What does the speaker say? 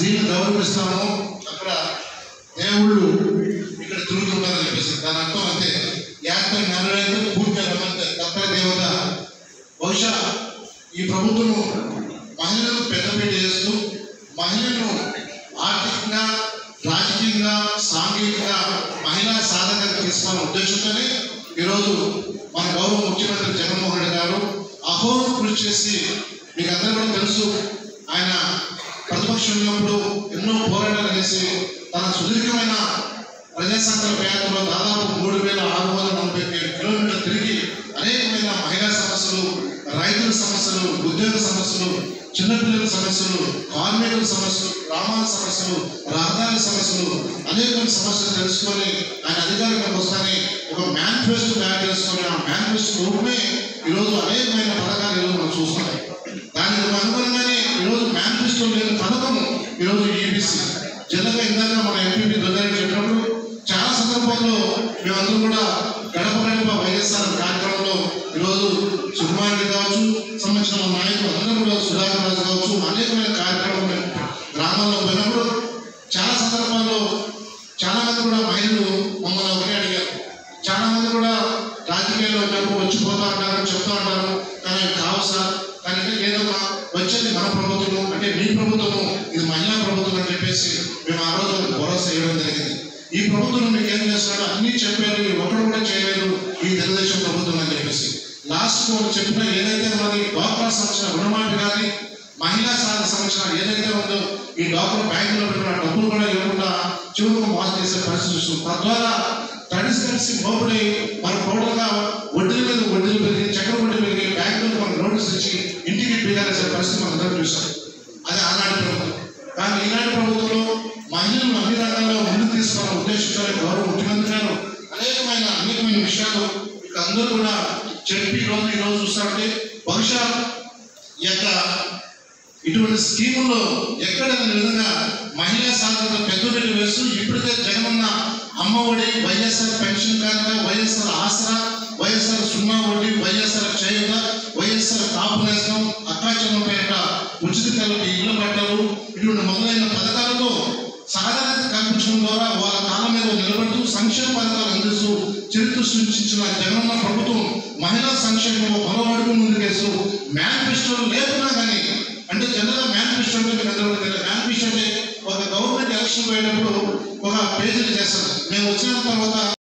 స్త్రీని గౌరవిస్తామో అక్కడ దేవుళ్ళు ఇక్కడ తిరుగుతుంటారని చెప్పేసి దాని అర్థం అంతే. యాత్ర నెరవేరు పూర్తిగా రమ్మంటే తప్ప దేవత. బహుశా ఈ ప్రభుత్వము మహిళలకు పెద్దపీట చేస్తూ మహిళలను ఆర్థికంగా, రాజకీయంగా, సాంఘికంగా మహిళా సాధనకు తీసుకోవాలనే ఉద్దేశంతోనే ఈరోజు మన గౌరవ ముఖ్యమంత్రి జగన్మోహన్ రెడ్డి గారు అహోరం కృషి చేసి, మీకు అందరూ కూడా తెలుసు, ఆయన ప్రతిపక్షం ఉన్నప్పుడు ఎన్నో పోరాటాలు చేసి తన సుదీర్ఘమైన ప్రజా సంకల్ప యాత్రలో దాదాపు 3647 కిలోమీటర్లు తిరిగి అనేకమైన మహిళా సమస్యలు, రైతుల సమస్యలు, ఉద్యోగ సమస్యలు, చిన్నపిల్లల సమస్యలు, కార్మికుల సమస్యలు, గ్రామాల సమస్యలు, రహదారుల సమస్యలు, అనేకమైన సమస్యలు తెలుసుకొని ఆయన అధికారంలోకి వస్తానే ఒక మేనిఫెస్టో తయారు చేసుకొని ఆ మేనిఫెస్టో రూపమే ఈరోజు అనేకమైన పథకాలు ఈరోజు మనం చూస్తున్నాం. దానికి అనుగుణంగానే ఈరోజు మేనిఫెస్టో లేని పథకం ఈరోజు ఈబీసీ. జనరల్గా ఇందాక మన ఎంపీ దొంగరెడ్డి చెప్పినప్పుడు చాలా సందర్భాల్లో మేమందరం కూడా గడప గడప వైఎస్ఆర్ కార్యక్రమంలో ఈరోజు సుకుమారెడ్డి కావచ్చు, సంబంధించిన నాయకులు అందరూ కూడా సుధాకర్ రాజు కావచ్చు, అనేకమైన కార్యక్రమాలు గ్రామాల్లో పోయినప్పుడు చాలా సందర్భాల్లో చాలా మంది కూడా మహిళలు మమ్మల్ని ఒకటే అడిగారు. చాలా మంది కూడా రాజకీయాల్లో ఉన్నప్పుడు వచ్చిపోతా అంటారు, చెప్తా అంటారు, కానీ కావు సార్, కానీ లేదమ్మా వచ్చేది మన ప్రభుత్వము, అంటే మీ ప్రభుత్వము, ఇది మహిళా ప్రభుత్వం అని చెప్పేసి మేము ఆ రోజు భరోసా ఇవ్వడం జరిగింది. ఈ ప్రభుత్వం మీకు ఏం చేస్తున్నాడో అన్నీ చెప్పారు, ఒకరు కూడా చేయలేదు ఈ తెలుగుదేశం ప్రభుత్వం అని చెప్పేసి. లాస్ట్ వాళ్ళు చెప్పిన ఏదైతే మరి డ్వాక్రా సంబంధించిన రుణమాఫీ కానీ మహిళా సాధన సంబంధించిన ఏదైతే ఉందో ఈ డ్వాక్రా బ్యాంకులో పెట్టిన డబ్బులు కూడా ఇవ్వకుండా చివరికి మోసం చేసే పరిస్థితి చూస్తుంది. తద్వారా తడిసి మోపుడి మన టోటల్గా వడ్డీల మీద వడ్డీలు పెరిగి, చక్కెర వడ్డీ పెరిగి, బ్యాంకులకు మనకు నోటీస్ ఇచ్చి ఇంటికి పీగారేసే పరిస్థితి మనం అందరూ చూసాం. అది ఆనాటి ప్రభుత్వం. కానీ ఈనాటి ప్రభుత్వంలో మహిళలను అన్ని రంగాల్లో ముందుకు తీసుకున్న ఉద్దేశంతో గౌరవ ముఖ్యమంత్రి గారు అనేకమైన విషయాలు ఇక అందరూ కూడా చెప్పి ఈరోజు చూస్తామంటే బహుశా ఈ యొక్క ఇటువంటి స్కీముల్లో ఎక్కడైనా విధంగా మహిళా సాధనలో పెద్దపీట వేస్తూ ఇప్పటికే జగనన్న అమ్మఒడి, వైఎస్ఆర్ పెన్షన్ కానుక, వైఎస్ఆర్ ఆసరా, వైఎస్ఆర్ సున్నా వడ్డీ, వైఎస్ఆర్ చేయుత, వైఎస్ఆర్ కాపు నేస్తం, అక్కాచమ్మపేట ఉచిత కలపి ఇళ్ల పట్టాలు, ఇటువంటి మొదలైన పథకాలతో సాధారణ కల్పించడం ద్వారా వాళ్ళ కాలం మీద నిలబడుతూ సంక్షేమ పథకాలు అందిస్తూ చరిత్ర సృష్టించిన జగనన్న ప్రభుత్వం మహిళా సంక్షేమంలో పొలవాడుకు ముందుకేస్తూ మేనిఫెస్టోలు లేకున్నా కానీ, అంటే జనరల్గా మేనిఫెస్టో అంటే మీకు అందరూ మేనిఫెస్టో అంటే ఒక గవర్నమెంట్ ఎలక్షన్ పోయేటప్పుడు ఒక పేజీలు చేస్తారు. మేము వచ్చిన తర్వాత